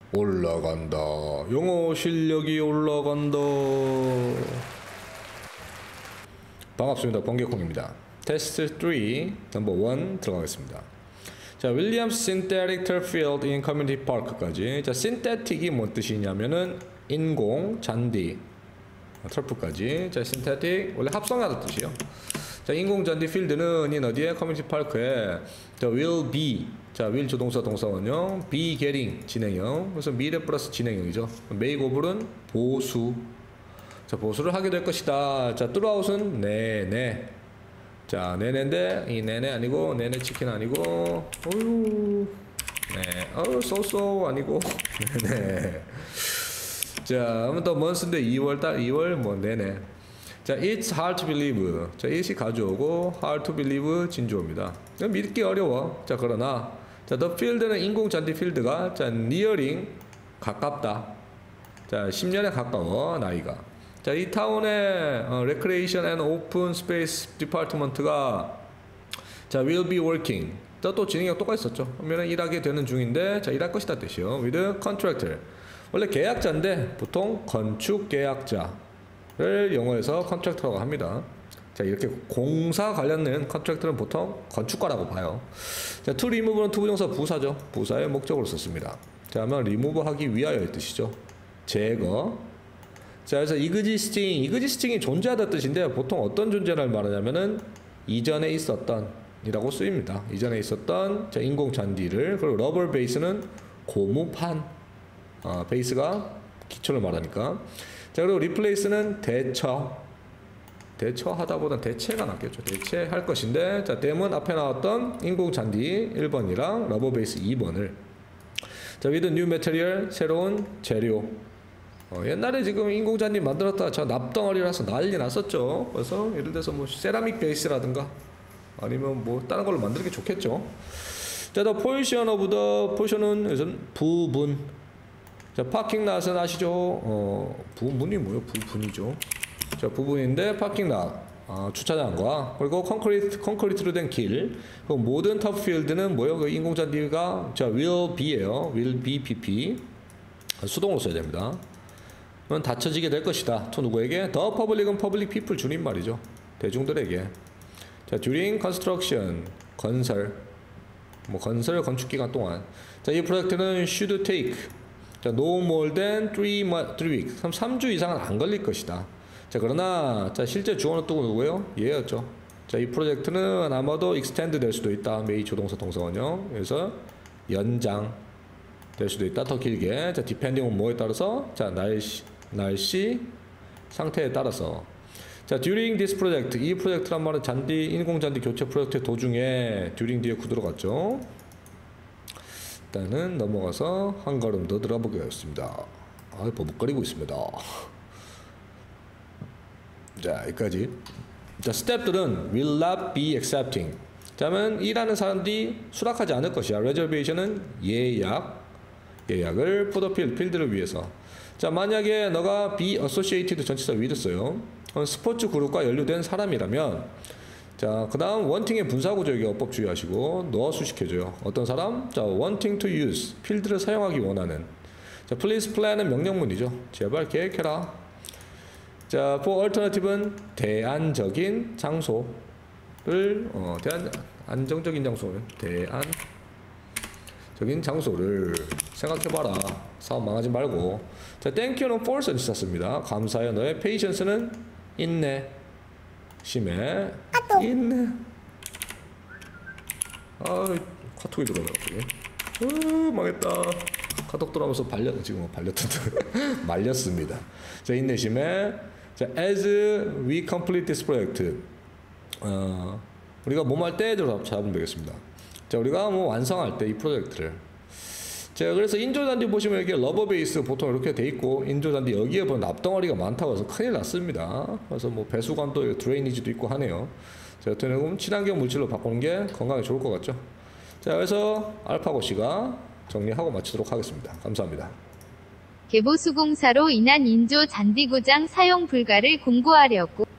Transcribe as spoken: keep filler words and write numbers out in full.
올라간다. 영어 실력이 올라간다. 반갑습니다. 번개콩입니다. 테스트 쓰리 넘버 일 들어가겠습니다. 자, 윌리엄스 synthetic turf field in community park까지. 자, synthetic이 뭔 뜻이냐면은 인공 잔디 터프까지. 자, synthetic 원래 합성하다 뜻이요. 자, 인공 잔디 필드는 인 어디에? 커뮤니티 파크에. 자, will be. 자, will 조동사 동사원형, be getting 진행형. 그래서 미래 플러스 진행형이죠. make over는 보수. 자, 보수를 하게 될 것이다. 자, throughout은 내내. 자, 내내인데 이 내내 아니고 내내 치킨 아니고 어유 네, 어 쏘쏘 아니고 네네. 자, 한번 더 month인데 이월 달 이월 뭐 내내. 자, it's hard to believe. 자, it이 가져오고 hard to believe 진주어입니다. 믿기 어려워. 자, 그러나 자, the field는 인공 잔디 필드가 자, nearing 가깝다. 자, 십 년에 가까워 나이가. 자, 이 타운의 어, Recreation and Open Space Department가 자, will be working. 또, 또 진행이 똑같았었죠. 그러면 일하게 되는 중인데 자, 일할 것이다 뜻이요. with contractor. 원래 계약자인데 보통 건축 계약자를 영어에서 contractor라고 합니다. 자, 이렇게 공사 관련된 컨트랙터는 보통 건축가라고 봐요. 자, to remove는 투부정사 부사죠. 부사의 목적으로 썼습니다. 자, 하면 remove 하기 위하여의 뜻이죠. 제거. 자, 그래서 existing, existing이 존재하다 뜻인데 보통 어떤 존재를 말하냐면은 이전에 있었던 이라고 쓰입니다. 이전에 있었던 자, 인공 잔디를. 그리고 rubber base는 고무판. 아, 베이스가 기초를 말하니까. 자, 그리고 replace는 대처. 대처하다보단 대체가 낫겠죠. 대체할 것인데, 자, 댐은 앞에 나왔던 인공 잔디 일 번이랑 러버 베이스 이 번을. 자, with new material, 새로운 재료. 어, 옛날에 지금 인공 잔디 만들었다가 저 납덩어리라서 난리 났었죠. 그래서 예를 들어서 뭐 세라믹 베이스라든가 아니면 뭐 다른 걸로 만들기 좋겠죠. 자, the position of the position은 부분. 자, 파킹 낫은 아시죠? 어, 부분이 뭐예요? 부분이죠. 자, 부분인데 파킹락, 아, 주차장과 그리고 콘크리트, 콘크리트로 된 길. 그리고 모든 터프필드는 뭐예요? 그 인공잔디가 자, will be예요. will be pp. 수동으로 써야 됩니다. 그러면 닫혀지게 될 것이다. 또 누구에게? The public은 public people 줄임말이죠. 대중들에게. 자, during construction, 건설. 뭐 건설 건축 기간 동안. 자, 이 프로젝트는 should take. 자, no more than three weeks. 삼 주 이상은 안 걸릴 것이다. 자, 그러나 자, 실제 주어는 또 누구예요? 얘였죠. 자, 이 프로젝트는 아마도 extend 될 수도 있다. may 조동사 동사원형. 그래서 연장 될 수도 있다. 더 길게. 자, depending on 뭐에 따라서? 자, 날씨 날씨 상태에 따라서. 자, during this project. 이 프로젝트란 말은 잔디 인공 잔디 교체 프로젝트 도중에 during 뒤에 구두로 갔죠. 일단은 넘어가서 한 걸음 더 들어보겠습니다. 아, 버벅거리고 있습니다. 자, 여기까지. 자, 스텝들은 will not be accepting. 자면 일하는 사람들이 수락하지 않을 것이야. reservation은 예약, 예약을 for the field, 필드를 위해서. 자, 만약에 너가 be associated 전치사 with 써요. 스포츠 그룹과 연루된 사람이라면, 자, 그 다음 wanting의 분사구조에게 어법 주의하시고 넣어 수식해줘요. 어떤 사람? 자, wanting to use, 필드를 사용하기 원하는. 자, please plan은 명령문이죠. 제발 계획해라. 자, for alternative는 대안적인 장소를 어, 대안 안정적인 장소는 대안적인 장소를 생각해봐라. 사업 망하지 말고. 자, thank you는 force를 썼습니다. 감사해. 너의 patience는 인내. 심해. 인내. 아, 카톡이 들어오네 갑자기. 어, 망했다. 카톡 들어오면서 발렸 지금 발렸던데 말렸습니다. 자, 인내심에. 자, as we complete this project, 어, 우리가 뭐 할 때 잡으면 되겠습니다. 자, 우리가 뭐 완성할 때 이 프로젝트를. 자, 그래서 인조잔디 보시면 이렇게 러버 베이스 보통 이렇게 돼 있고, 인조잔디 여기에 보면 납덩어리가 많다고 해서 큰일 났습니다. 그래서 뭐 배수관도 드레이니지도 있고 하네요. 자, 여튼 친환경 물질로 바꾸는 게 건강에 좋을 것 같죠. 자, 그래서 알파고씨가 정리하고 마치도록 하겠습니다. 감사합니다. 개보수공사로 인한 인조 잔디 고장 사용 불가를 공고하려고